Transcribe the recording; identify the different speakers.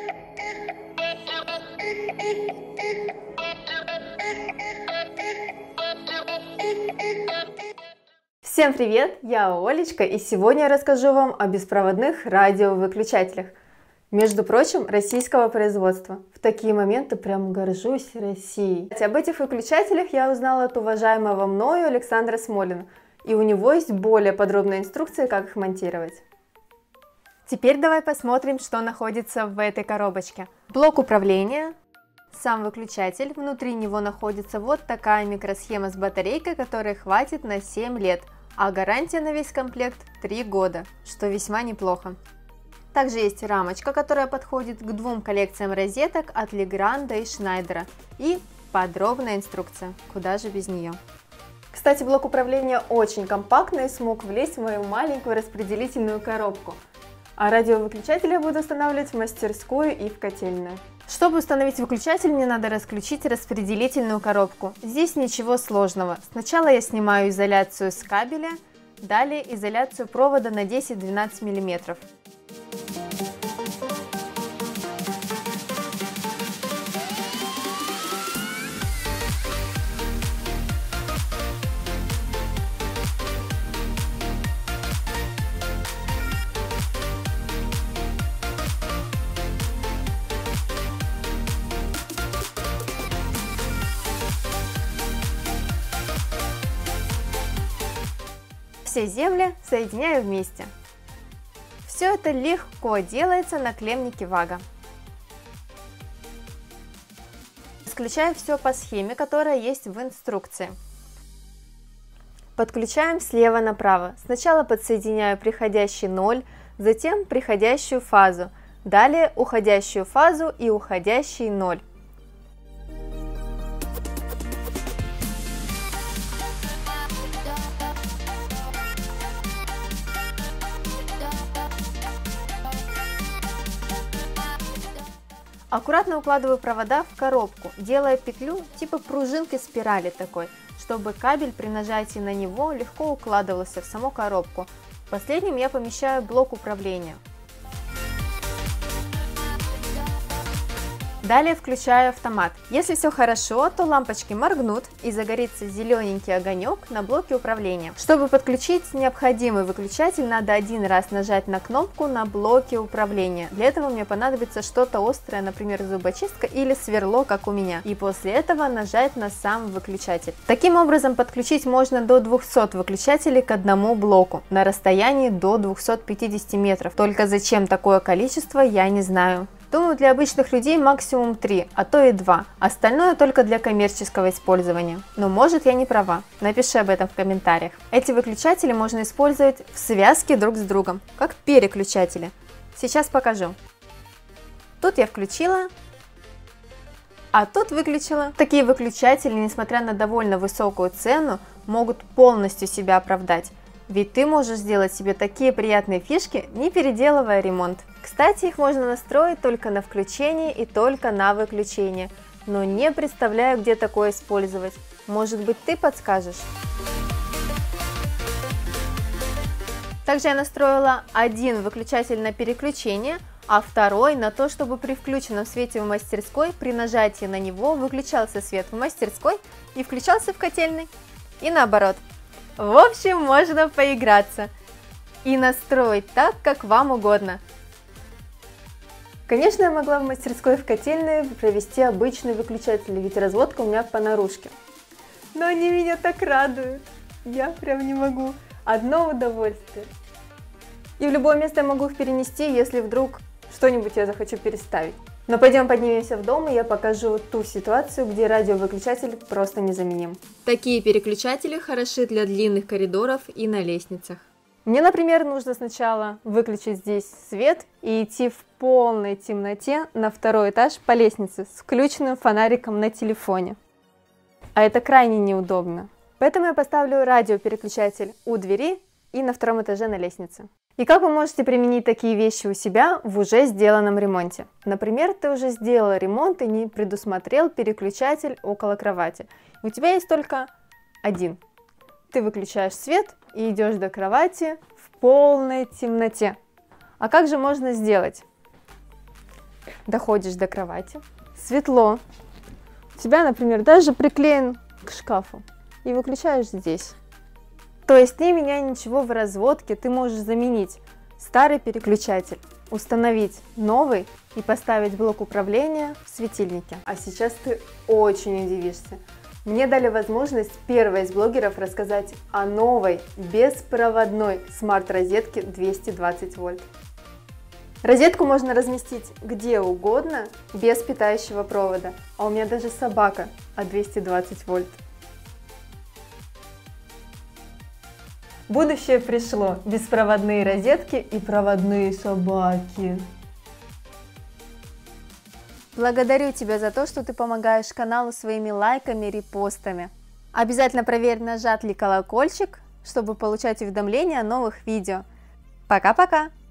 Speaker 1: Всем привет! Я Олечка, и сегодня я расскажу вам о беспроводных радиовыключателях. Между прочим, российского производства. В такие моменты прям горжусь Россией. Об этих выключателях я узнала от уважаемого мною Александра Смолина, и у него есть более подробная инструкция, как их монтировать. Теперь давай посмотрим, что находится в этой коробочке. Блок управления, сам выключатель, внутри него находится вот такая микросхема с батарейкой, которой хватит на 7 лет. А гарантия на весь комплект 3 года, что весьма неплохо. Также есть рамочка, которая подходит к двум коллекциям розеток от Legrand и Schneider. И подробная инструкция, куда же без нее. Кстати, блок управления очень компактный и смог влезть в мою маленькую распределительную коробку. А радиовыключатель я буду устанавливать в мастерскую и в котельную. Чтобы установить выключатель, мне надо расключить распределительную коробку. Здесь ничего сложного. Сначала я снимаю изоляцию с кабеля, далее изоляцию провода на 10-12 мм. Все земли соединяю вместе. Все это легко делается на клеммнике Вага. Подключаю все по схеме, которая есть в инструкции. Подключаем слева направо. Сначала подсоединяю приходящий 0, затем приходящую фазу, далее уходящую фазу и уходящий 0. Аккуратно укладываю провода в коробку, делая петлю типа пружинки спирали такой, чтобы кабель при нажатии на него легко укладывался в саму коробку. Последним я помещаю блок управления. Далее включаю автомат. Если все хорошо, то лампочки моргнут и загорится зелененький огонек на блоке управления. Чтобы подключить необходимый выключатель, надо один раз нажать на кнопку на блоке управления. Для этого мне понадобится что-то острое, например, зубочистка или сверло, как у меня. И после этого нажать на сам выключатель. Таким образом, подключить можно до 200 выключателей к одному блоку на расстоянии до 250 метров. Только зачем такое количество, я не знаю. Думаю, для обычных людей максимум 3, а то и 2. Остальное только для коммерческого использования. Но может я не права. Напиши об этом в комментариях. Эти выключатели можно использовать в связке друг с другом, как переключатели. Сейчас покажу. Тут я включила, а тут выключила. Такие выключатели, несмотря на довольно высокую цену, могут полностью себя оправдать. Ведь ты можешь сделать себе такие приятные фишки, не переделывая ремонт. Кстати, их можно настроить только на включение и только на выключение. Но не представляю, где такое использовать. Может быть, ты подскажешь? Также я настроила один выключатель на переключение, а второй на то, чтобы при включенном свете в мастерской, при нажатии на него выключался свет в мастерской и включался в котельной. И наоборот. В общем, можно поиграться и настроить так, как вам угодно. Конечно, я могла в мастерской и в котельной провести обычный выключатель, ведь разводка у меня по наружке. Но они меня так радуют. Я прям не могу. Одно удовольствие. И в любое место я могу их перенести, если вдруг что-нибудь я захочу переставить. Но пойдем поднимемся в дом, и я покажу ту ситуацию, где радиовыключатель просто незаменим. Такие переключатели хороши для длинных коридоров и на лестницах. Мне, например, нужно сначала выключить здесь свет и идти в полной темноте на второй этаж по лестнице с включенным фонариком на телефоне. А это крайне неудобно. Поэтому я поставлю радиопереключатель у двери и на втором этаже на лестнице. И как вы можете применить такие вещи у себя в уже сделанном ремонте? Например, ты уже сделал ремонт и не предусмотрел переключатель около кровати. У тебя есть только один. Ты выключаешь свет и идешь до кровати в полной темноте. А как же можно сделать? Доходишь до кровати, светло, у тебя, например, даже приклеен к шкафу, и выключаешь здесь. То есть, не меняя ничего в разводке, ты можешь заменить старый переключатель, установить новый и поставить блок управления в светильнике. А сейчас ты очень удивишься. Мне дали возможность первой из блогеров рассказать о новой беспроводной смарт-розетке 220 вольт. Розетку можно разместить где угодно без питающего провода, а у меня даже собака от 220 вольт. Будущее пришло, беспроводные розетки и проводные собаки. Благодарю тебя за то, что ты помогаешь каналу своими лайками, репостами. Обязательно проверь, нажат ли колокольчик, чтобы получать уведомления о новых видео. Пока-пока!